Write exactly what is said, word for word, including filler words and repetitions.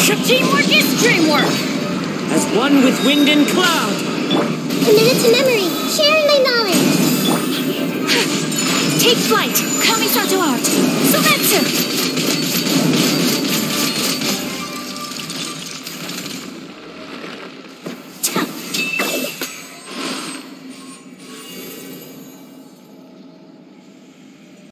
Teamwork is dreamwork! As one with wind and cloud. Committed to memory, sharing my knowledge. Take flight! Kami Sato art! Sometsu!